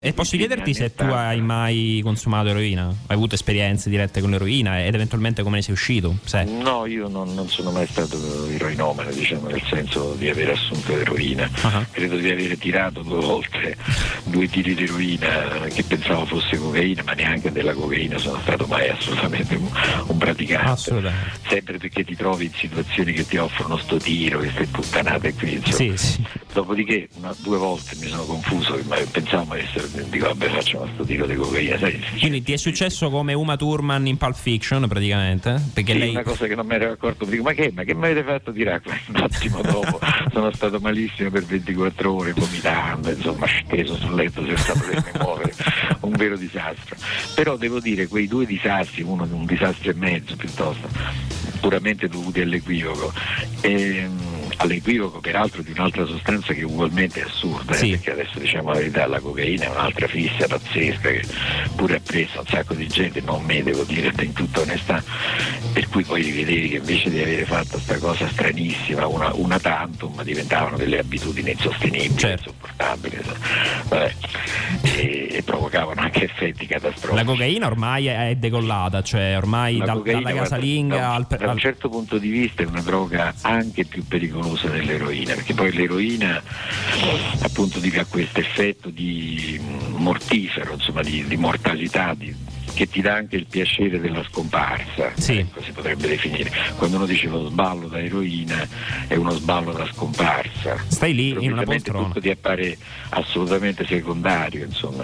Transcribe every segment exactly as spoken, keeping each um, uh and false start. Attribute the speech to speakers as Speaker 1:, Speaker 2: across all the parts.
Speaker 1: E posso chiederti se tu hai mai consumato eroina? Hai avuto esperienze dirette con l'eroina ed eventualmente come ne sei uscito? Se.
Speaker 2: No, io non, non sono mai stato eroinomane, diciamo, nel senso di aver assunto eroina. Uh-huh. Credo di avere tirato due volte due tiri di eroina che pensavo fosse cocaina, ma neanche della cocaina sono stato mai assolutamente un, un praticante.
Speaker 1: Assolutamente.
Speaker 2: Sempre perché ti trovi in situazioni che ti offrono sto tiro, queste puttanate qui, insomma.
Speaker 1: Sì, sì.
Speaker 2: Dopodiché una, due volte mi sono confuso, ma pensavo essere, dico vabbè facciamo sto tiro di cocaina. Sai,
Speaker 1: quindi ti è successo come Uma Thurman in Pulp Fiction praticamente? Perché
Speaker 2: sì,
Speaker 1: lei...
Speaker 2: una cosa che non mi ero accorto, dico ma che, ma che mi avete fatto tirare? Un attimo dopo sono stato malissimo per ventiquattro ore vomitando, insomma steso sul letto senza potermi muovere, un vero disastro. Però devo dire quei due disastri, uno un disastro e mezzo piuttosto, puramente dovuti all'equivoco, ehm, all'equivoco peraltro di un'altra sostanza che ugualmente è assurda,
Speaker 1: sì.
Speaker 2: eh, perché adesso diciamo la verità, la cocaina è un'altra fissa pazzesca che pure ha preso un sacco di gente, non me devo dire in tutta onestà, per cui poi rivedevi che invece di avere fatto sta cosa stranissima, una, una tantum, diventavano delle abitudini insostenibili,
Speaker 1: certo.
Speaker 2: insopportabili, vabbè, e, e provocavano anche effetti catastrofici.
Speaker 1: La cocaina ormai è decollata, cioè ormai
Speaker 2: la
Speaker 1: dal,
Speaker 2: cocaina,
Speaker 1: dalla casalinga
Speaker 2: guarda,
Speaker 1: al...
Speaker 2: da un certo punto di vista è una droga anche più pericolosa dell'eroina, perché poi l'eroina appunto ha questo effetto di mortifero, insomma di, di mortalità, di, che ti dà anche il piacere della scomparsa,
Speaker 1: sì.
Speaker 2: ecco, si potrebbe definire. Quando uno dice lo sballo da eroina è uno sballo da scomparsa,
Speaker 1: stai lì in una poltrona,
Speaker 2: tutto ti appare assolutamente secondario, insomma.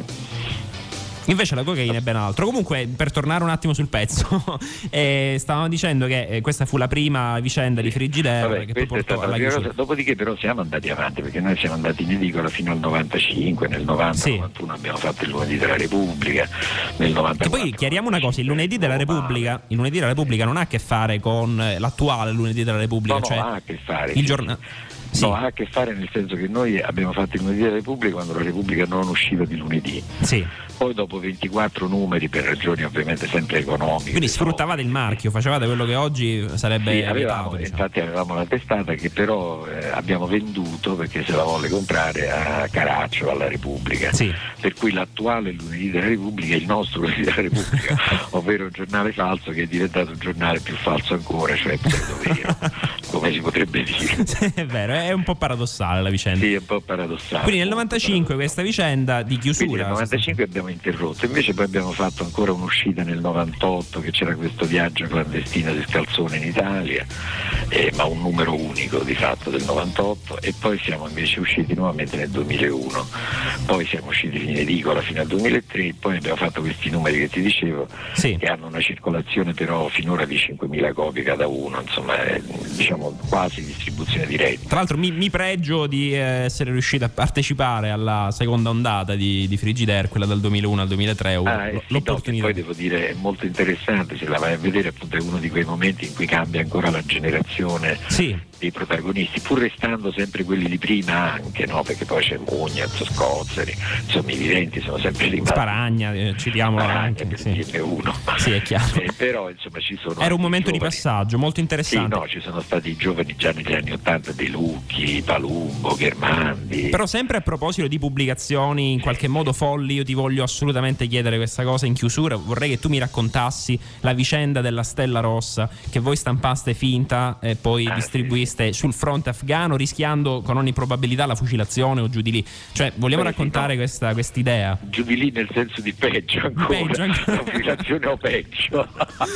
Speaker 1: Invece la cocaina è ben altro. Comunque, per tornare un attimo sul pezzo, eh, stavamo dicendo che eh, questa fu la prima vicenda di Frigidaire.
Speaker 2: Vabbè,
Speaker 1: che poi portò alla
Speaker 2: cosa. Dopodiché però siamo andati avanti, perché noi siamo andati in edicola fino al novantacinque, nel novanta
Speaker 1: sì.
Speaker 2: novantuno abbiamo fatto il lunedì della Repubblica, nel novantaquattro.
Speaker 1: E poi chiariamo una cosa, il lunedì della Repubblica, il lunedì della Repubblica non ha a che fare con l'attuale lunedì della Repubblica,
Speaker 2: no,
Speaker 1: cioè
Speaker 2: no, ha a che fare.
Speaker 1: Il giornale. Sì.
Speaker 2: No, ha a che fare nel senso che noi abbiamo fatto il lunedì della Repubblica quando la Repubblica non usciva di lunedì.
Speaker 1: Sì.
Speaker 2: Poi dopo ventiquattro numeri, per ragioni ovviamente sempre economiche.
Speaker 1: Quindi sfruttavate il marchio, facevate quello che oggi sarebbe
Speaker 2: sì, avevamo,
Speaker 1: evitato, diciamo.
Speaker 2: Infatti avevamo la testata che però eh, abbiamo venduto perché se la volle comprare a Caraccio, alla Repubblica.
Speaker 1: Sì.
Speaker 2: Per cui l'attuale lunedì della Repubblica è il nostro lunedì della Repubblica, ovvero un giornale falso che è diventato un giornale più falso ancora, cioè pseudo vero, come si potrebbe dire.
Speaker 1: È vero, è un po' paradossale la vicenda.
Speaker 2: Sì, è un po' paradossale.
Speaker 1: Quindi nel novantacinque questa vicenda di chiusura.
Speaker 2: Quindi nel novantacinque abbiamo interrotto, invece poi abbiamo fatto ancora un'uscita nel novantotto che c'era questo viaggio clandestino di Scalzone in Italia, eh, ma un numero unico di fatto del novantotto, e poi siamo invece usciti nuovamente nel duemilauno, poi siamo usciti in edicola fino al duemilatré, poi abbiamo fatto questi numeri che ti dicevo,
Speaker 1: sì.
Speaker 2: che hanno una circolazione però finora di cinquemila copie cada uno, insomma è, diciamo quasi distribuzione diretta.
Speaker 1: Tra l'altro mi, mi pregio di essere riuscito a partecipare alla seconda ondata di, di Frigidaire, quella dal duemilauno al duemilatré.
Speaker 2: Ah, eh, sì, no, poi devo dire è molto interessante, se la vai a vedere appunto è uno di quei momenti in cui cambia ancora la generazione
Speaker 1: sì.
Speaker 2: dei protagonisti, pur restando sempre quelli di prima anche, no? Perché poi c'è Mugnaz, Scozzeri, insomma i viventi sono sempre rimasti.
Speaker 1: Sparagna, eh, citiamolo anche,
Speaker 2: per
Speaker 1: sì.
Speaker 2: dirne uno.
Speaker 1: Sì, è chiaro.
Speaker 2: Eh, però insomma ci sono.
Speaker 1: Era un momento
Speaker 2: giovani.
Speaker 1: di passaggio molto interessante.
Speaker 2: Sì, no, ci sono stati i giovani già negli anni ottanta, De Lucchi, Palumbo, Ghermandi.
Speaker 1: Però sempre a proposito di pubblicazioni in qualche modo folli, io ti voglio assolutamente chiedere questa cosa in chiusura. Vorrei che tu mi raccontassi la vicenda della Stella Rossa che voi stampaste finta e poi ah, distribuiste sì. sul fronte afghano, rischiando con ogni probabilità la fucilazione o giù di lì. Cioè vogliamo Beh, raccontare sì, no. questa quest'idea?
Speaker 2: Giù di lì nel senso di peggio ancora,
Speaker 1: peggio ancora.
Speaker 2: La fucilazione o peggio.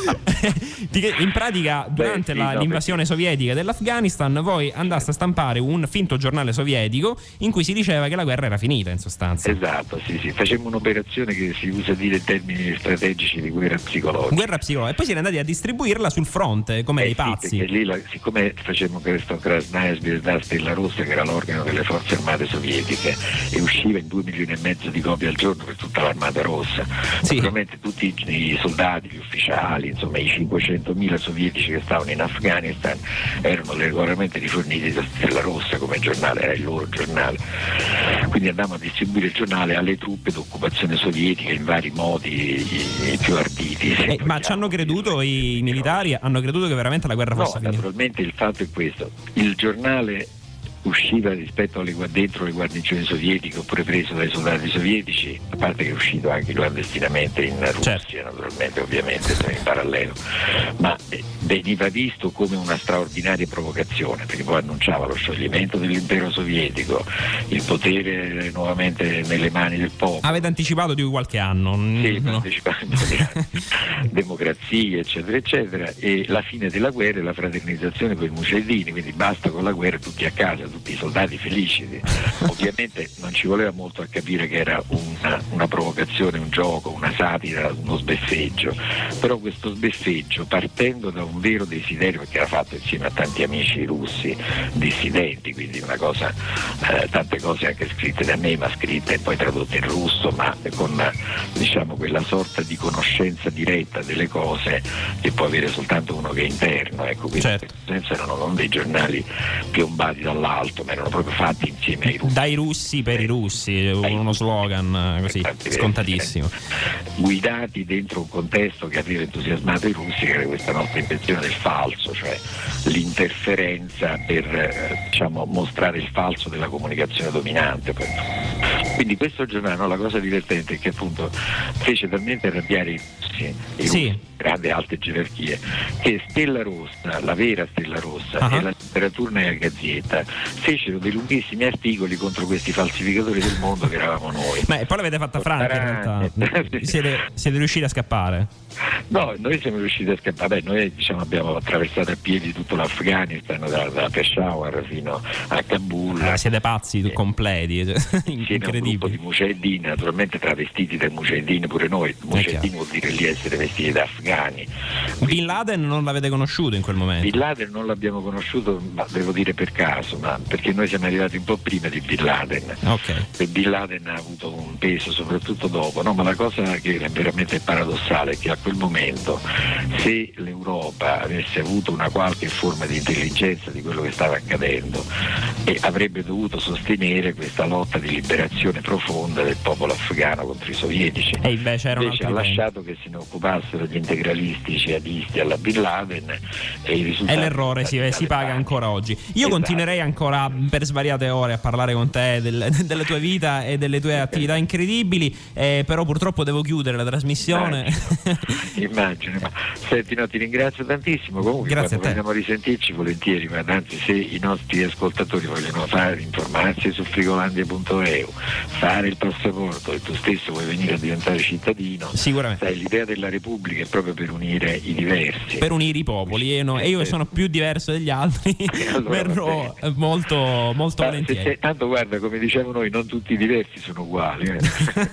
Speaker 1: In pratica durante Beh, sì, la, no, l'invasione perché... sovietica dell'Afghanistan voi andaste a stampare un finto giornale sovietico in cui si diceva che la guerra era finita in sostanza.
Speaker 2: Esatto, sì sì, facemmo un'operazione che si usa dire in termini strategici di guerra psicologica.
Speaker 1: Guerra psicologica. E poi siete andati a distribuirla sul fronte come
Speaker 2: eh
Speaker 1: dei
Speaker 2: sì,
Speaker 1: pazzi.
Speaker 2: Perché lì la, siccome facemmo questo Krasnaya Zvezda Stella Rossa, che era l'organo delle forze armate sovietiche, e usciva in due milioni e mezzo di copie al giorno per tutta l'armata rossa, sì. Naturalmente tutti i soldati, gli ufficiali, insomma i cinquecentomila sovietici che stavano in Afghanistan erano regolarmente riforniti da Stella Rossa come giornale, era il loro giornale. Quindi andavamo a distribuire il giornale alle truppe d'occupazione sovietica in vari modi i, i più arditi.
Speaker 1: Eh, ma ci hanno creduto i, i militari? Hanno creduto che veramente la guerra fosse
Speaker 2: no,
Speaker 1: finita?
Speaker 2: Naturalmente il fatto è questo: il giornale usciva rispetto alle dentro le guarnigioni sovietiche oppure preso dai soldati sovietici, a parte che è uscito anche clandestinamente in Russia, certo. naturalmente, ovviamente in parallelo, ma veniva visto come una straordinaria provocazione, perché poi annunciava lo scioglimento dell'impero sovietico, il potere nuovamente nelle mani del popolo.
Speaker 1: Avete anticipato di qualche anno?
Speaker 2: Sì,
Speaker 1: no.
Speaker 2: anticipando democrazia, eccetera, eccetera, e la fine della guerra e la fraternizzazione con i Mussolini, quindi basta con la guerra, tutti a casa, tutti i soldati felici. Ovviamente non ci voleva molto a capire che era una, una provocazione, un gioco, una satira, uno sbeffeggio, però questo sbeffeggio, partendo da un vero desiderio, perché era fatto insieme a tanti amici russi dissidenti, quindi una cosa, eh, tante cose anche scritte da me, ma scritte e poi tradotte in russo, ma con, diciamo, quella sorta di conoscenza diretta delle cose che può avere soltanto uno che è interno, ecco, quindi certo. erano non dei giornali piombati dall'alto, ma erano proprio fatti insieme ai russi.
Speaker 1: Dai russi per i russi, uno slogan così scontatissimo.
Speaker 2: Guidati dentro un contesto che aveva entusiasmato i russi, che era questa nostra invenzione del falso, cioè l'interferenza per eh, diciamo, mostrare il falso della comunicazione dominante. Quindi questo giornale, no, la cosa divertente è che appunto fece talmente arrabbiare i russi, i
Speaker 1: sì.
Speaker 2: russi grandi alte gerarchie, che Stella Rossa, la vera Stella Rossa uh-huh. e la Literaturna e la Gazzetta fecero dei lunghissimi articoli contro questi falsificatori del mondo che eravamo noi.
Speaker 1: Ma e poi l'avete fatta franca in realtà. siete, siete riusciti a scappare?
Speaker 2: No, noi siamo riusciti a scappare. Beh, noi diciamo abbiamo attraversato a piedi tutto l'Afghanistan, da, da Peshawar fino a Kabul.
Speaker 1: Ah, siete pazzi
Speaker 2: eh,
Speaker 1: completi, cioè,
Speaker 2: incredibile. Un gruppo di Mujahideen, naturalmente travestiti dai Mujahideen pure noi. Mujahideen vuol dire lì essere vestiti da afghani. Quindi,
Speaker 1: Bin Laden non l'avete conosciuto in quel momento?
Speaker 2: Bin Laden non l'abbiamo conosciuto, ma devo dire per caso, ma perché noi siamo arrivati un po' prima di Bin Laden.
Speaker 1: Okay.
Speaker 2: E Bin Laden ha avuto un peso soprattutto dopo, no? Ma la cosa che è veramente paradossale è che a quel momento, se l'Europa avesse avuto una qualche forma di intelligenza di quello che stava accadendo, e avrebbe dovuto sostenere questa lotta di liberazione profonda del popolo afghano contro i sovietici,
Speaker 1: e invece, era
Speaker 2: invece ha lasciato che se ne occupassero gli integralisti jihadisti alla Bin Laden, e i risultati
Speaker 1: e l'errore si, si paga ancora oggi. Io
Speaker 2: esatto.
Speaker 1: continuerei ancora per svariate ore a parlare con te del, della tua vita e delle tue attività incredibili, eh, però purtroppo devo chiudere la trasmissione.
Speaker 2: Immagino, immagino ma senti, no, ti ringrazio tantissimo. Comunque
Speaker 1: grazie
Speaker 2: quando vogliamo risentirci volentieri, ma anzi, se i nostri ascoltatori vogliono fare informarsi su frigolandia punto e u, fare il passaporto e tu stesso vuoi venire a diventare cittadino,
Speaker 1: sicuramente
Speaker 2: sai, l'idea della Repubblica è proprio per unire i diversi,
Speaker 1: per unire i popoli, e, no, e io che sono più diverso degli altri allora, verrò molto, molto volentieri.
Speaker 2: Se, tanto guarda, come diciamo noi, non tutti i diversi sono uguali. Eh.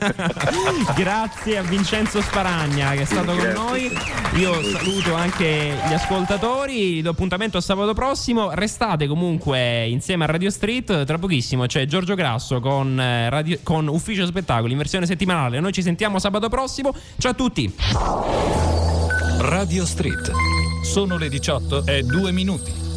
Speaker 1: Grazie a Vincenzo Sparagna che è stato
Speaker 2: sì,
Speaker 1: con noi. Io saluto anche gli ascoltatori, do appuntamento a sabato prossimo. Restate comunque insieme a Radio Street, tra pochissimo c'è Giorgio Grasso con, radio, con Ufficio Spettacoli in versione settimanale. Noi ci sentiamo sabato prossimo, ciao a tutti.
Speaker 3: Radio Street, sono le diciotto e due minuti.